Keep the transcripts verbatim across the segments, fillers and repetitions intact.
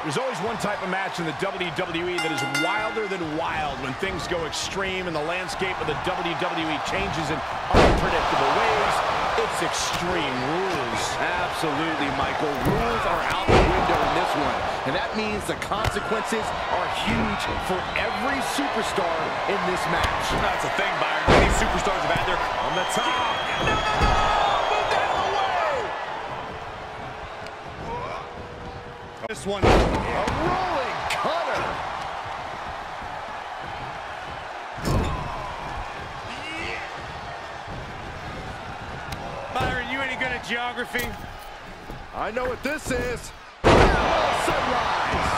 There's always one type of match in the W W E that is wilder than wild when things go extreme and the landscape of the W W E changes in unpredictable ways. It's Extreme Rules. Absolutely, Michael. Rules are out the window in this one. And that means the consequences are huge for every superstar in this match. That's the thing, Byron. Many superstars have had their on the top. No, no, no! Moved out of the way! This one. A rolling cutter. Byron, you any good at geography? I know what this is. Sunrise.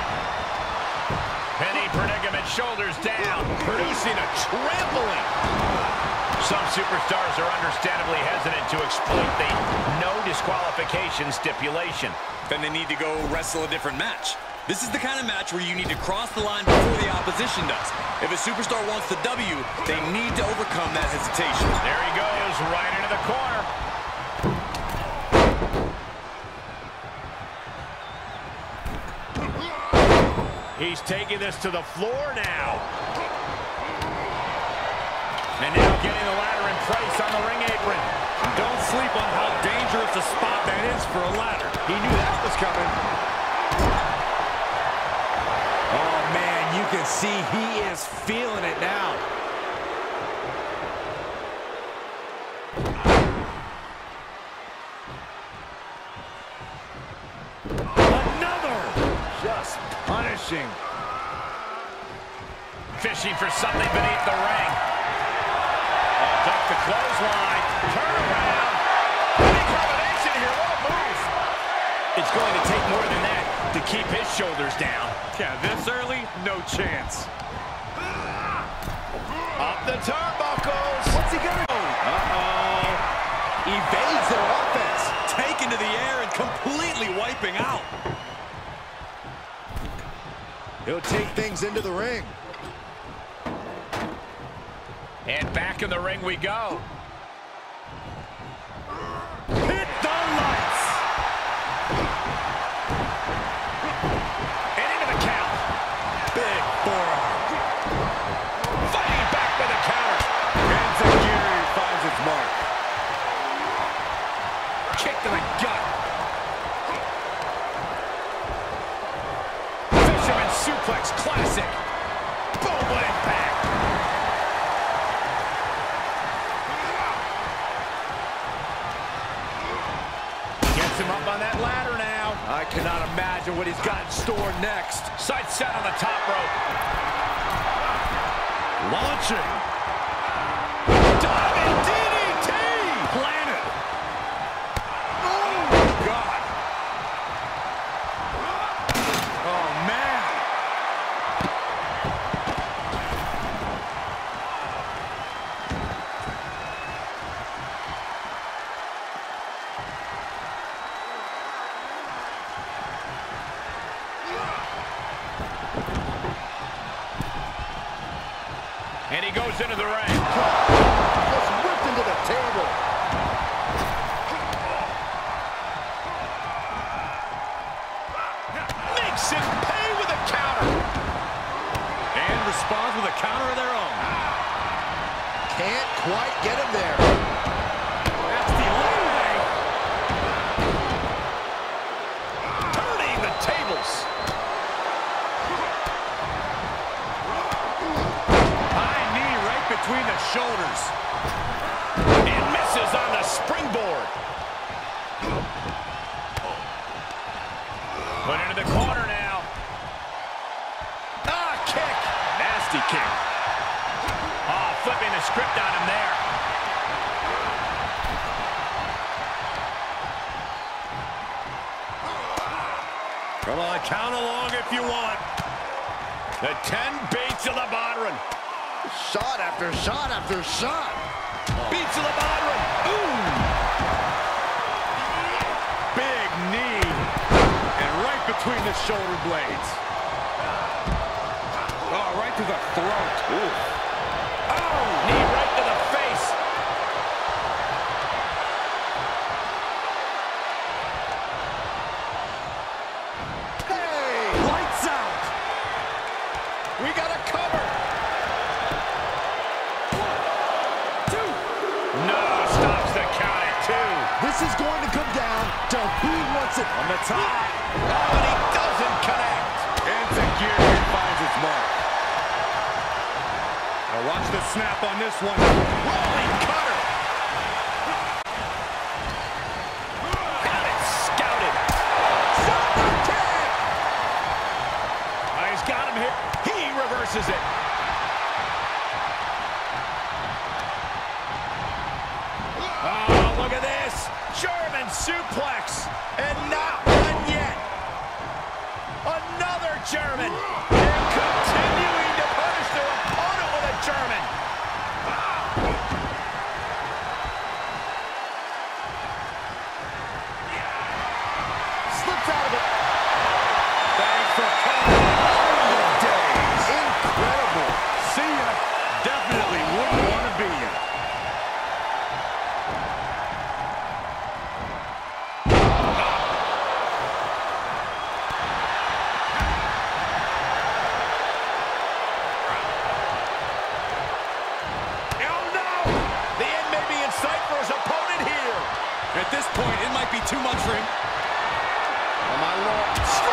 Penny predicament, shoulders down, producing a trampling. Some superstars are understandably hesitant to exploit the no disqualification stipulation. Then they need to go wrestle a different match. This is the kind of match where you need to cross the line before the opposition does. If a superstar wants the W, they need to overcome that hesitation. There he goes, right into the corner. He's taking this to the floor now. And now getting the ladder in place on the ring apron. Don't sleep on how dangerous a spot that is for a ladder. He knew that was coming. Oh, man, you can see he is feeling it now. Another! Just punishing. Fishing for something beneath the ring. Oh, duck the clothesline. Turn around. Big combination here. What a move. It's going to take more than that to keep his shoulders down. Yeah, this early, no chance. Up the turnbuckles. What's he gonna do? Uh-oh. Evades their offense. Taken to the air and completely wiping out. He'll take things into the ring. And back in the ring we go. Hit the lights. And into the count. Big forearm. Fighting back with a counter. Enziguri finds its mark. Kick to the gut. Fisherman suplex classic. Boom, what impact. Gets him up on that ladder now. I cannot imagine what he's got in store next. Sight set on the top rope. Launching. Diving D D T. Planet. Oh, God. Oh, man. And he goes into the ring. Just whipped into the table. Makes him pay with a counter. And responds with a counter of their own. Can't quite get him there. That's the only way. Turning the tables. High knee right between the shoulders. And misses on the springboard. Put into the corner now. Ah, kick. Nasty kick. Oh, flipping the script on him there. Come on, count along if you want. The ten beats of the Bodhrán. Shot after shot after shot. Beats of the Bodhrán. Ooh. Big knee. And right between the shoulder blades. Oh, right to the throat. Ooh. Oh, knee right to the face. Hey! This is going to come down to who wants it. On the top. Oh, and he doesn't connect. Insecure here finds its mark. Now watch the snap on this one. Rolling cutter. Got it scouted. Super kick. Oh, he's got him here. He reverses it. Oh, look at this. German suplex. And not one yet. Another German. And continuing to punish their opponent with a German. Slips out of it. Thanks for coming. Oh, days. Incredible. See ya. Definitely wouldn't want to be ya. At this point, it might be too much for him. Oh, my Lord.